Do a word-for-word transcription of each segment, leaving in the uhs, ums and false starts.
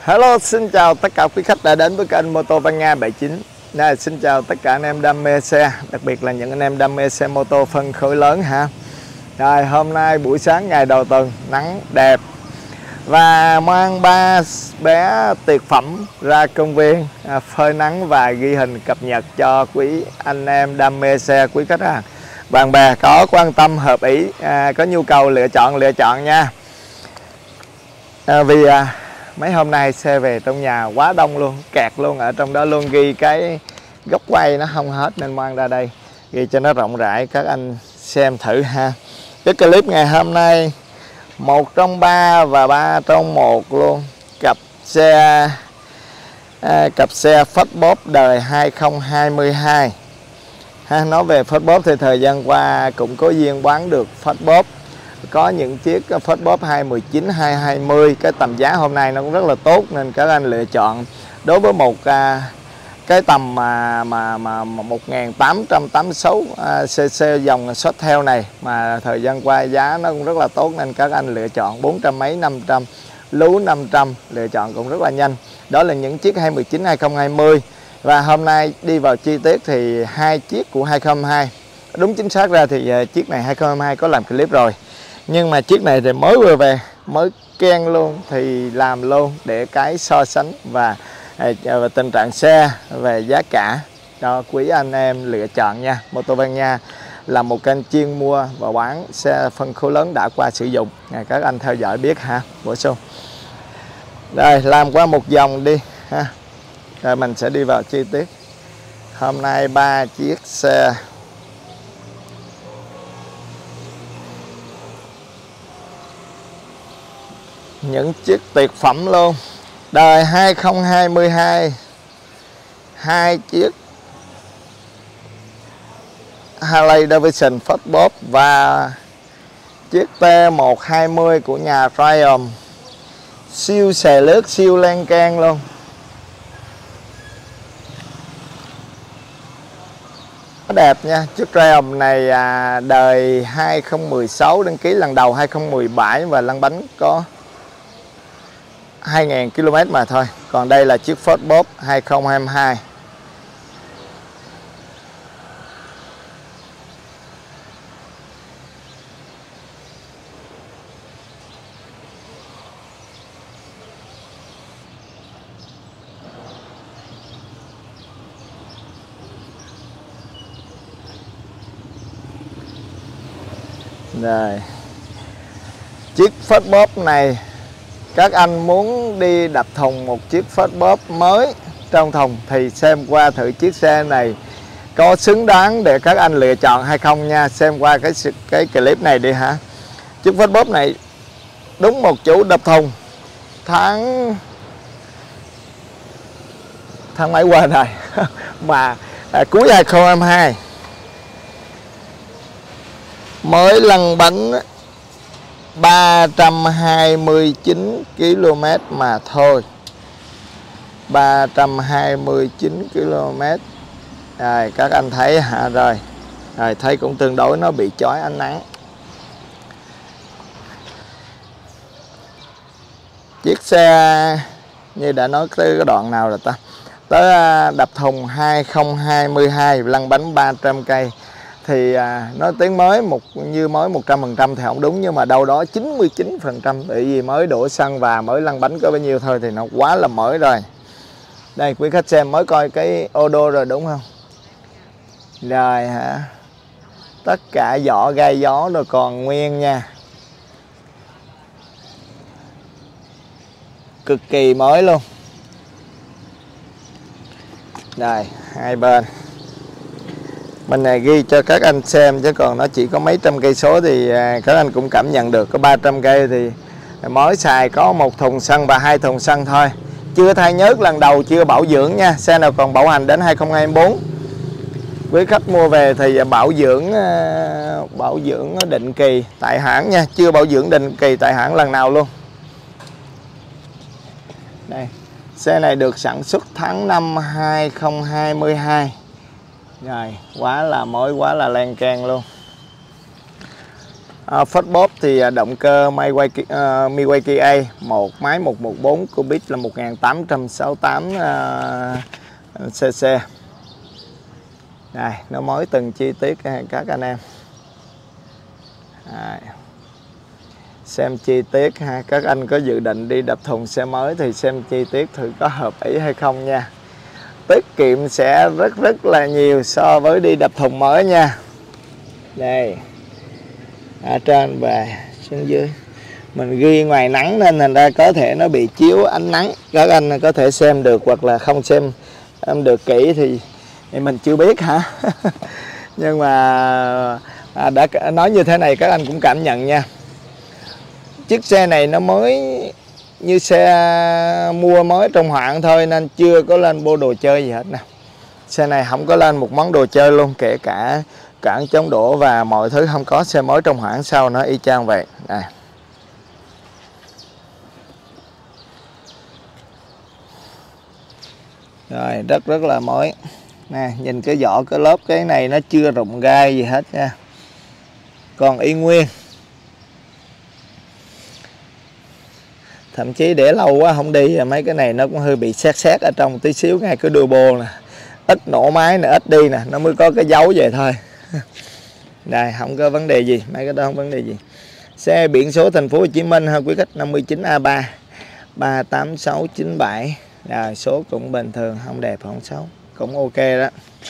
Hello, xin chào tất cả quý khách đã đến với kênh Mô tô Văn Nga bảy chín. Này, xin chào tất cả anh em đam mê xe, đặc biệt là những anh em đam mê xe mô tô phân khối lớn ha. Rồi, hôm nay buổi sáng ngày đầu tuần, nắng đẹp và mang ba bé tuyệt phẩm ra công viên à, phơi nắng và ghi hình cập nhật cho quý anh em đam mê xe, quý khách hàng, bạn bè có quan tâm hợp ý, à, có nhu cầu lựa chọn lựa chọn nha. À, vì à, mấy hôm nay xe về trong nhà quá đông luôn, kẹt luôn, ở trong đó luôn, ghi cái góc quay nó không hết nên mang ra đây ghi cho nó rộng rãi các anh xem thử ha. Cái clip ngày hôm nay một trong ba và ba trong một luôn, cặp xe à, cặp xe phất bóp đời hai không hai hai ha. Nói về phất bóp thì thời gian qua cũng có duyên bán được phất bóp, có những chiếc phất bóp hai một chín, hai hai mươi, cái tầm giá hôm nay nó cũng rất là tốt nên các anh lựa chọn đối với một à, cái tầm mà mà mà một nghìn tám trăm tám mươi sáu à, cc dòng short theo này, mà thời gian qua giá nó cũng rất là tốt nên các anh lựa chọn bốn trăm mấy, năm trăm, lú năm trăm, lựa chọn cũng rất là nhanh. Đó là những chiếc hai một chín, hai không hai mươi. Và hôm nay đi vào chi tiết thì hai chiếc của hai không hai hai. Đúng chính xác ra thì uh, chiếc này hai không hai hai có làm clip rồi, nhưng mà chiếc này thì mới vừa về, mới ken luôn thì làm luôn để cái so sánh và, và tình trạng xe, về giá cả cho quý anh em lựa chọn nha. Mô tô Văn Nga là một kênh chuyên mua và bán xe phân khối lớn đã qua sử dụng, các anh theo dõi biết ha. Bổ sung rồi, làm qua một vòng đi ha, rồi mình sẽ đi vào chi tiết. Hôm nay ba chiếc xe những chiếc tuyệt phẩm luôn, đời hai không hai hai, hai chiếc Harley Davidson phất bóp và chiếc T một hai mươi của nhà Triumph, siêu xề lướt, siêu lan can luôn. Nó đẹp nha. Chiếc Triumph này à, đời hai không một sáu, đăng ký lần đầu hai không một bảy và lăn bánh có hai nghìn ki lô mét mà thôi. Còn đây là chiếc phất bóp hai không hai hai. Rồi, chiếc phất bóp này các anh muốn đi đập thùng một chiếc phất bóp mới trong thùng thì xem qua thử chiếc xe này có xứng đáng để các anh lựa chọn hay không nha. Xem qua cái cái clip này đi hả. Chiếc phất bóp này đúng một chủ đập thùng tháng tháng mấy qua này mà à, cuối hai không hai hai, mới lăn bánh ba trăm hai mươi chín ki lô mét mà thôi, ba trăm hai mươi chín ki lô mét. Rồi các anh thấy hả? Rồi rồi thấy cũng tương đối nó bị chói ánh nắng. Chiếc xe như đã nói tới cái đoạn nào rồi ta, tới đập thùng hai không hai hai, lăn bánh ba trăm cây thì à, nói tiếng mới một như mới một trăm phần trăm thì không đúng, nhưng mà đâu đó chín mươi chín phần trăm, tại vì mới đổ xăng và mới lăn bánh có bao nhiêu thôi thì nó quá là mới rồi. Đây quý khách xem, mới coi cái ô đô rồi đúng không? Rồi hả, tất cả vỏ gai gió rồi còn nguyên nha, cực kỳ mới luôn. Rồi hai bên mình này ghi cho các anh xem, chứ còn nó chỉ có mấy trăm cây số thì các anh cũng cảm nhận được. Có ba trăm cây thì mới xài có một thùng xăng và hai thùng xăng thôi, chưa thay nhớt lần đầu, chưa bảo dưỡng nha. Xe nào còn bảo hành đến hai không hai tư. Quý khách mua về thì bảo dưỡng bảo dưỡng định kỳ tại hãng nha, chưa bảo dưỡng định kỳ tại hãng lần nào luôn. Đây, xe này được sản xuất tháng năm hai không hai hai. Rồi, quá là mới, quá là lan can luôn. À, phốt bóp thì động cơ Milwaukee, uh, Milwaukee A, một máy một một bốn cubic là một nghìn tám trăm sáu mươi tám uh, cc. Đây, nó mới từng chi tiết các anh em. Đây. Xem chi tiết ha, các anh có dự định đi đập thùng xe mới thì xem chi tiết thử có hợp ý hay không nha. Tiết kiệm sẽ rất rất là nhiều so với đi đập thùng mới nha. Đây, ở trên và xuống dưới mình ghi ngoài nắng nên thành ra có thể nó bị chiếu ánh nắng, các anh có thể xem được hoặc là không xem em được kỹ thì, thì mình chưa biết hả. Nhưng mà à, đã nói như thế này các anh cũng cảm nhận nha. Chiếc xe này nó mới như xe mua mới trong hoạn thôi nên chưa có lên bộ đồ chơi gì hết nè. Xe này không có lên một món đồ chơi luôn, kể cả cản chống đổ và mọi thứ không có, xe mới trong hoạn sau nó y chang vậy. Đây. Rồi, rất rất là mới. Nè, nhìn cái vỏ cái lớp cái này nó chưa rụng gai gì hết nha. Còn y nguyên. Thậm chí để lâu quá không đi mấy cái này nó cũng hơi bị xét xét ở trong tí xíu, ngay cái đuôi bô nè, ít nổ máy nè, ít đi nè, nó mới có cái dấu vậy thôi. Đây, không có vấn đề gì, mấy cái đó không vấn đề gì. Xe biển số thành phố Hồ Chí Minh ha quý khách, năm mươi chín A ba ba tám sáu chín bảy. Rồi, số cũng bình thường, không đẹp không xấu, cũng ok đó.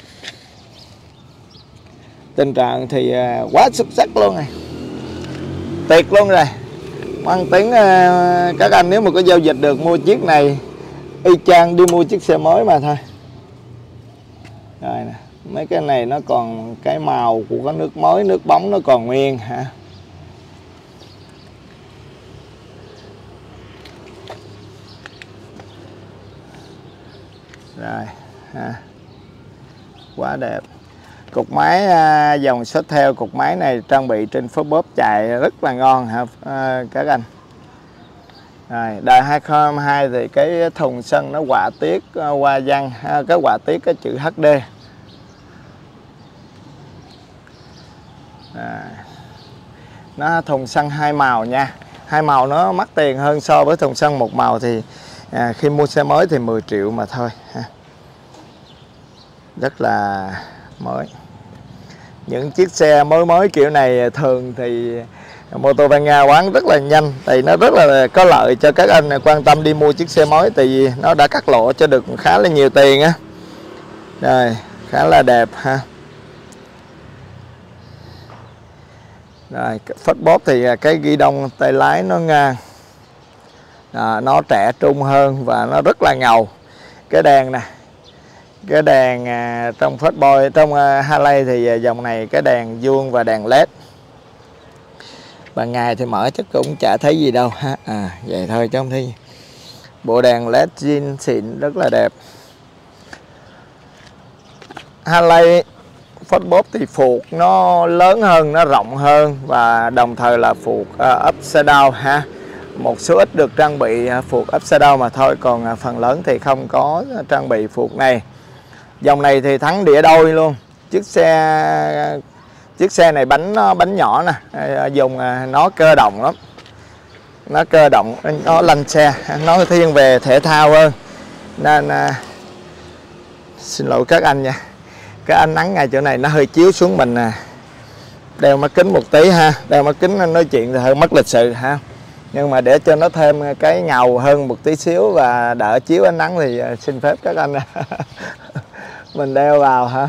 Tình trạng thì quá xuất sắc luôn này, tuyệt luôn rồi. Mang tiếng các anh nếu mà có giao dịch được mua chiếc này y chang đi mua chiếc xe mới mà thôi. Rồi nè, mấy cái này nó còn cái màu của cái nước mới, nước bóng nó còn nguyên hả. Rồi ha, quá đẹp. Cục máy dòng short theo, cục máy này trang bị trên phốt bóp chạy rất là ngon hả à, các anh. Rồi, đời hai không hai hai thì cái thùng sân nó họa tiết hoa văn, cái họa tiết cái chữ hát đê. À, nó thùng sân hai màu nha, hai màu nó mắc tiền hơn so với thùng sân một màu thì à, khi mua xe mới thì mười triệu mà thôi ha. Rất là mới. Những chiếc xe mới mới kiểu này thường thì Motovania bán rất là nhanh, thì nó rất là có lợi cho các anh quan tâm đi mua chiếc xe mới, tại vì nó đã cắt lỗ cho được khá là nhiều tiền á. Rồi, khá là đẹp ha. Rồi, phốt bóp thì cái ghi đông tay lái nó ngang, à, nó trẻ trung hơn và nó rất là ngầu. Cái đèn nè, cái đèn à, trong phốt boy, trong à, Harley thì dòng này cái đèn vuông và đèn led. Ban ngày thì mở chắc cũng chả thấy gì đâu ha. À vậy thôi chứ không thấy gì. Bộ đèn led zin xịn rất là đẹp. Harley phốt bóp thì phuộc nó lớn hơn, nó rộng hơn và đồng thời là phuộc uh, upside down ha. Một số ít được trang bị uh, phuộc upside down mà thôi, còn uh, phần lớn thì không có trang bị phuộc này. Dòng này thì thắng đĩa đôi luôn. Chiếc xe chiếc xe này bánh nó bánh nhỏ nè, dùng uh, nó cơ động lắm. Nó cơ động, nó lanh xe, nó thiên về thể thao hơn. Nên uh, xin lỗi các anh nha. Cái ánh nắng ngay chỗ này nó hơi chiếu xuống mình nè. Đeo mắt kính một tí ha, đeo mắt kính nói chuyện thì hơi mất lịch sự ha. Nhưng mà để cho nó thêm cái ngầu hơn một tí xíu và đỡ chiếu ánh nắng thì xin phép các anh mình đeo vào ha.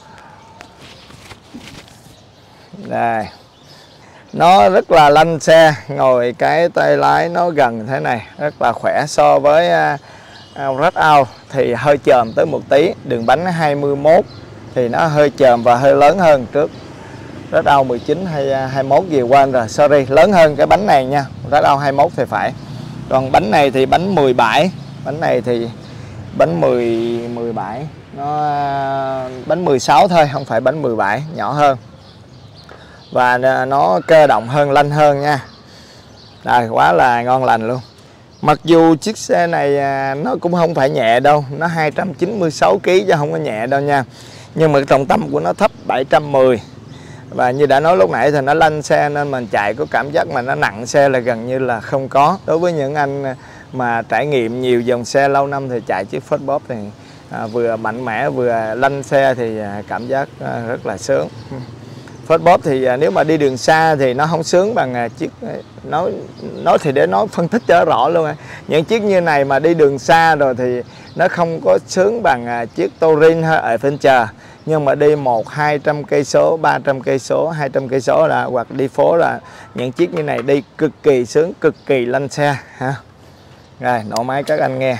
Đây. Nó rất là lanh xe, ngồi cái tay lái nó gần thế này, rất là khỏe so với uh, Red Out thì hơi chồm tới một tí, đường bánh hai mươi mốt thì nó hơi chồm và hơi lớn hơn trước. Red Out mười chín hay hai mươi mốt gì quên rồi, sorry, lớn hơn cái bánh này nha. Red Out hai mươi mốt thì phải. Còn bánh này thì bánh mười bảy, bánh này thì bánh mười, mười bảy, nó bánh mười sáu thôi, không phải bánh mười bảy, nhỏ hơn. Và nó cơ động hơn, lanh hơn nha. Rồi, quá là ngon lành luôn. Mặc dù chiếc xe này nó cũng không phải nhẹ đâu, nó hai trăm chín mươi sáu ki lô gam chứ không có nhẹ đâu nha. Nhưng mà trọng tâm của nó thấp bảy trăm mười. Và như đã nói lúc nãy thì nó lanh xe nên mình chạy có cảm giác mà nó nặng xe là gần như là không có. Đối với những anh mà trải nghiệm nhiều dòng xe lâu năm thì chạy chiếc Ford Bop thì à, vừa mạnh mẽ vừa lanh xe thì à, cảm giác à, rất là sướng. Ford Bop thì à, nếu mà đi đường xa thì nó không sướng bằng à, chiếc nói nói thì để nói phân tích cho rõ luôn. À. Những chiếc như này mà đi đường xa rồi thì nó không có sướng bằng à, chiếc Touring hay Adventure. Nhưng mà đi một hai trăm cây số, ba trăm cây số, hai trăm cây số là hoặc đi phố là những chiếc như này đi cực kỳ sướng, cực kỳ lanh xe ha. Rồi, nổ máy các anh nghe.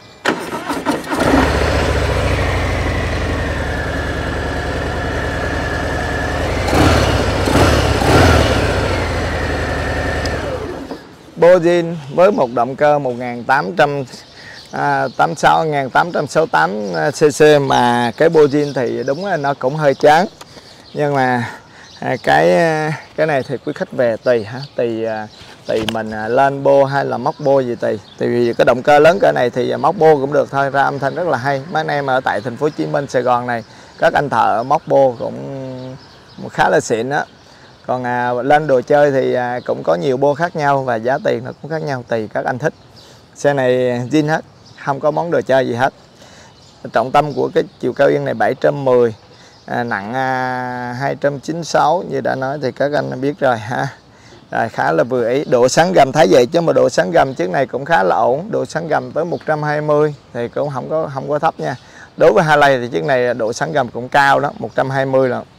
Bozin với một động cơ một nghìn tám trăm tám mươi sáu, một nghìn tám trăm sáu mươi tám cc mà cái Bozin thì đúng là nó cũng hơi chán. Nhưng mà cái cái này thì quý khách về tùy ha, tùy tùy mình lên bô hay là móc bô gì tùy. Tại vì cái động cơ lớn cỡ này thì móc bô cũng được thôi, ra âm thanh rất là hay. Mấy anh em ở tại thành phố Hồ Chí Minh, Sài Gòn này các anh thợ móc bô cũng khá là xịn đó. Còn à, lên đồ chơi thì à, cũng có nhiều bô khác nhau và giá tiền nó cũng khác nhau tùy các anh thích. Xe này zin hết, không có món đồ chơi gì hết. Trọng tâm của cái chiều cao yên này bảy trăm mười, à, nặng à, hai trăm chín mươi sáu như đã nói thì các anh biết rồi ha. Rồi, khá là vừa ý. Độ sáng gầm thấy vậy chứ mà độ sáng gầm chiếc này cũng khá là ổn. Độ sáng gầm tới một trăm hai mươi thì cũng không có không có thấp nha. Đối với Harley thì chiếc này độ sáng gầm cũng cao đó, một trăm hai mươi rồi.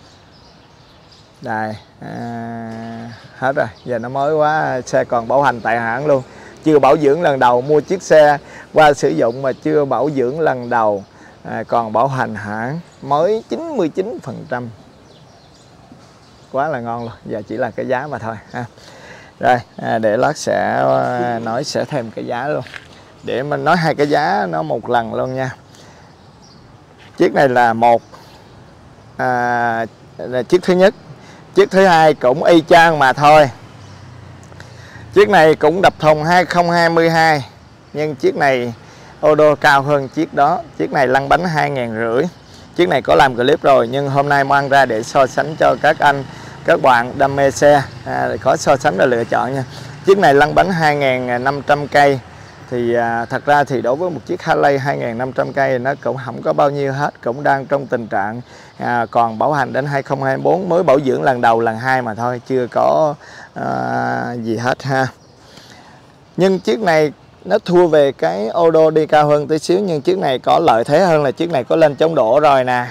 Đây, à, hết rồi, giờ nó mới quá, xe còn bảo hành tại hãng luôn. Chưa bảo dưỡng lần đầu, mua chiếc xe qua sử dụng mà chưa bảo dưỡng lần đầu, à, còn bảo hành hãng mới chín mươi chín phần trăm. Quá là ngon luôn, giờ chỉ là cái giá mà thôi ha. Rồi, à, để lát sẽ nói sẽ thêm cái giá luôn. Để mình nói hai cái giá nó một lần luôn nha. Chiếc này là một à, là chiếc thứ nhất. Chiếc thứ hai cũng y chang mà thôi. Chiếc này cũng đập thùng hai không hai hai, nhưng chiếc này ô đô cao hơn chiếc đó. Chiếc này lăn bánh hai nghìn rưỡi. Chiếc này có làm clip rồi nhưng hôm nay mang ra để so sánh cho các anh các bạn đam mê xe, à, có so sánh và lựa chọn nha. Chiếc này lăn bánh hai nghìn năm trăm cây thì à, thật ra thì đối với một chiếc Harley hai nghìn năm trăm cây nó cũng không có bao nhiêu hết, cũng đang trong tình trạng à, còn bảo hành đến hai không hai tư, mới bảo dưỡng lần đầu lần hai mà thôi, chưa có à, gì hết ha. Nhưng chiếc này nó thua về cái ô đô đi cao hơn tí xíu, nhưng chiếc này có lợi thế hơn là chiếc này có lên chống đổ rồi nè,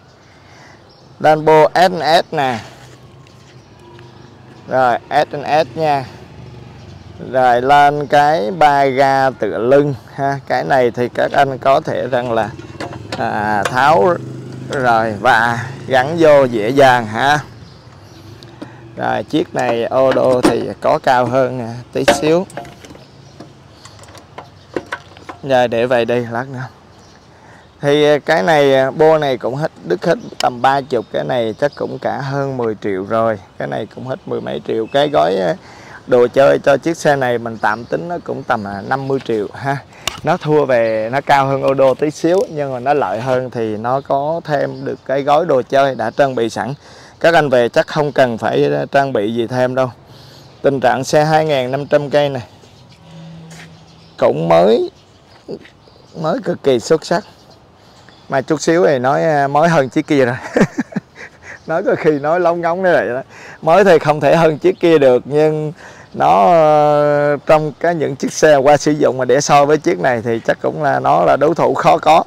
Lambo ét en ét nè, rồi ét en ét nha, rồi lên cái ba ga tựa lưng ha. Cái này thì các anh có thể rằng là à, tháo rồi và gắn vô dễ dàng ha. Rồi chiếc này ô đô thì có cao hơn nè, tí xíu. Rồi để vậy đi lát nữa. Thì cái này bô này cũng hết đứt hết tầm ba mươi, cái này chắc cũng cả hơn mười triệu rồi. Cái này cũng hết mười mấy triệu. Cái gói đồ chơi cho chiếc xe này mình tạm tính nó cũng tầm năm mươi triệu ha. Nó thua về, nó cao hơn ô đô tí xíu, nhưng mà nó lợi hơn thì nó có thêm được cái gói đồ chơi đã trang bị sẵn. Các anh về chắc không cần phải trang bị gì thêm đâu. Tình trạng xe hai nghìn năm trăm cây này cũng mới mới cực kỳ xuất sắc. Mà chút xíu thì nói mới hơn chiếc kia rồi. Nói có khi nói lóng ngóng như vậy đó. Mới thì không thể hơn chiếc kia được, nhưng nó trong cái những chiếc xe qua sử dụng mà để so với chiếc này thì chắc cũng là nó là đối thủ khó có.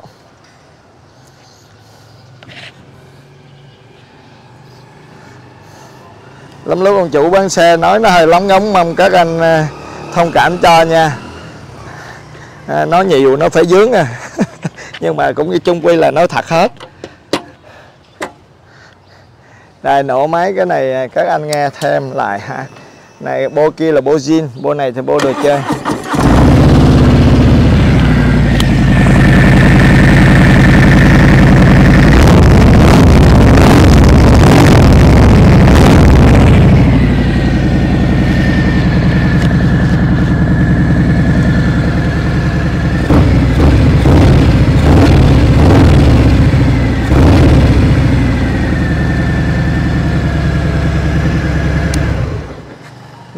Lắm lúc ông chủ bán xe nói nó hơi lóng ngóng, mong các anh thông cảm cho nha. À, nói nhiều nó phải dướng à. Nhưng mà cũng như chung quy là nói thật hết. Đây, nổ máy cái này các anh nghe thêm lại ha. Này bô kia là bô zin, bô này thì bô đồ chơi.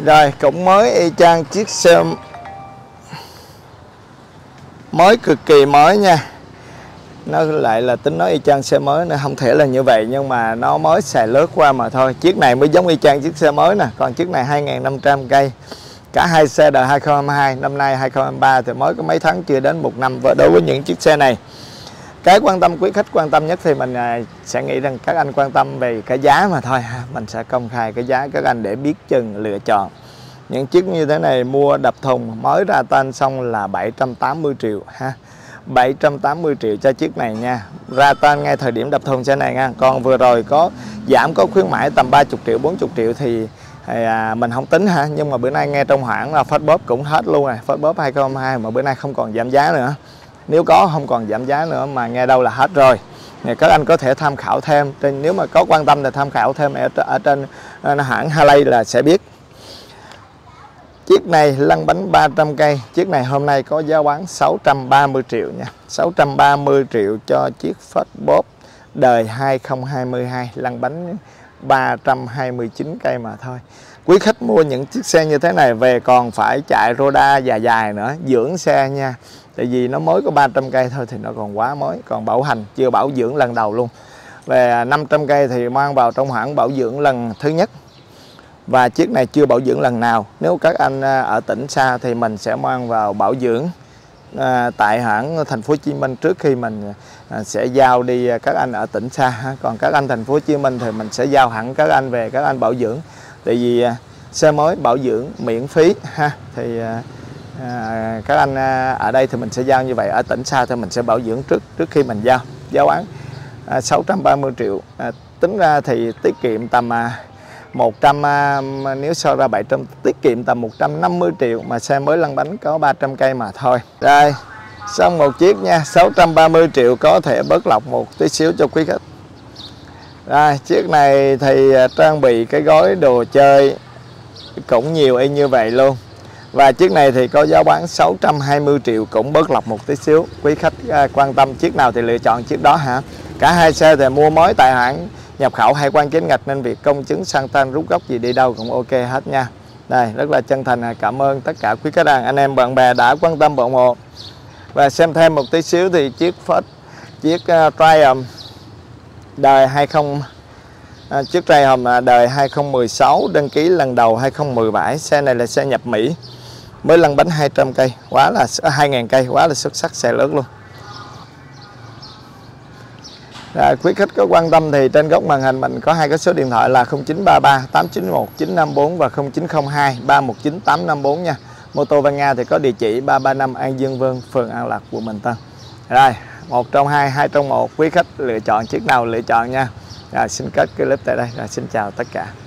Rồi cũng mới y chang chiếc xe mới, cực kỳ mới nha. Nó lại là tính nói y chang xe mới, nó không thể là như vậy, nhưng mà nó mới xài lướt qua mà thôi. Chiếc này mới giống y chang chiếc xe mới nè, còn chiếc này hai nghìn năm trăm cây. Cả hai xe đời hai không hai hai, năm nay hai không hai ba thì mới có mấy tháng, chưa đến một năm. Và đối với những chiếc xe này, cái quan tâm quý khách quan tâm nhất thì mình sẽ nghĩ rằng các anh quan tâm về cái giá mà thôi ha. Mình sẽ công khai cái giá các anh để biết chừng lựa chọn. Những chiếc như thế này mua đập thùng mới ra tên xong là bảy trăm tám mươi triệu ha. bảy trăm tám mươi triệu cho chiếc này nha. Ra tên ngay thời điểm đập thùng xe này nha. Còn vừa rồi có giảm, có khuyến mãi tầm ba mươi triệu, bốn mươi triệu thì, thì à, mình không tính ha. Nhưng mà bữa nay nghe trong hãng là phát bóp cũng hết luôn rồi. Phát bóp hai không hai hai mà bữa nay không còn giảm giá nữa. Nếu có không còn giảm giá nữa, mà nghe đâu là hết rồi. Thì các anh có thể tham khảo thêm. Nếu mà có quan tâm thì tham khảo thêm ở, ở trên hãng Harley là sẽ biết. Chiếc này lăn bánh ba trăm cây. Chiếc này hôm nay có giá bán sáu trăm ba mươi triệu nha. sáu trăm ba mươi triệu cho chiếc phát bóp đời hai không hai hai, lăn bánh ba trăm hai mươi chín cây mà thôi. Quý khách mua những chiếc xe như thế này về còn phải chạy Roda dài dài nữa, dưỡng xe nha. Tại vì nó mới có ba trăm cây thôi thì nó còn quá mới, còn bảo hành chưa bảo dưỡng lần đầu luôn. Về năm trăm cây thì mang vào trong hãng bảo dưỡng lần thứ nhất. Và chiếc này chưa bảo dưỡng lần nào. Nếu các anh ở tỉnh xa thì mình sẽ mang vào bảo dưỡng à, tại hãng thành phố Hồ Chí Minh trước khi mình à, sẽ giao đi các anh ở tỉnh xa ha. Còn các anh thành phố Hồ Chí Minh thì mình sẽ giao hẳn các anh về các anh bảo dưỡng. Tại vì à, xe mới bảo dưỡng miễn phí ha. Thì à, à, các anh à, ở đây thì mình sẽ giao như vậy, ở tỉnh xa thì mình sẽ bảo dưỡng trước trước khi mình giao giao bán à, sáu trăm ba mươi triệu. À, tính ra thì tiết kiệm tầm à, một trăm à, nếu so ra bảy trăm, tiết kiệm tầm một trăm năm mươi triệu mà xe mới lăn bánh có ba trăm cây mà thôi. Rồi xong một chiếc nha, sáu trăm ba mươi triệu có thể bớt lọc một tí xíu cho quý khách. Rồi chiếc này thì trang bị cái gói đồ chơi cũng nhiều y như vậy luôn. Và chiếc này thì có giá bán sáu trăm hai mươi triệu, cũng bớt lọc một tí xíu. Quý khách à, quan tâm chiếc nào thì lựa chọn chiếc đó hả. Cả hai xe thì mua mới tại hãng nhập khẩu hay quan chính ngạch, nên việc công chứng sang tên rút gốc gì đi đâu cũng ok hết nha. Đây, rất là chân thành cảm ơn tất cả quý khách hàng, anh em bạn bè đã quan tâm ủng hộ. Và xem thêm một tí xíu thì chiếc Ford, chiếc uh, Triumph đời hai không à, chiếc Triumph đời hai không một sáu, đăng ký lần đầu hai không một bảy. Xe này là xe nhập Mỹ, mới lăn bánh hai trăm cây, quá là hai nghìn cây, quá là xuất sắc, xe lớn luôn. Rồi, quý khách có quan tâm thì trên góc màn hình mình có hai cái số điện thoại là không chín ba ba tám chín một chín năm bốn và không chín không hai ba một chín tám năm bốn nha. Mô tô Văn Nga thì có địa chỉ ba ba năm An Dương Vương, phường An Lạc, quận Bình Tân. Rồi, một trong hai, hai trong một, quý khách lựa chọn chiếc nào lựa chọn nha. Rồi, xin kết clip tại đây. Rồi, xin chào tất cả.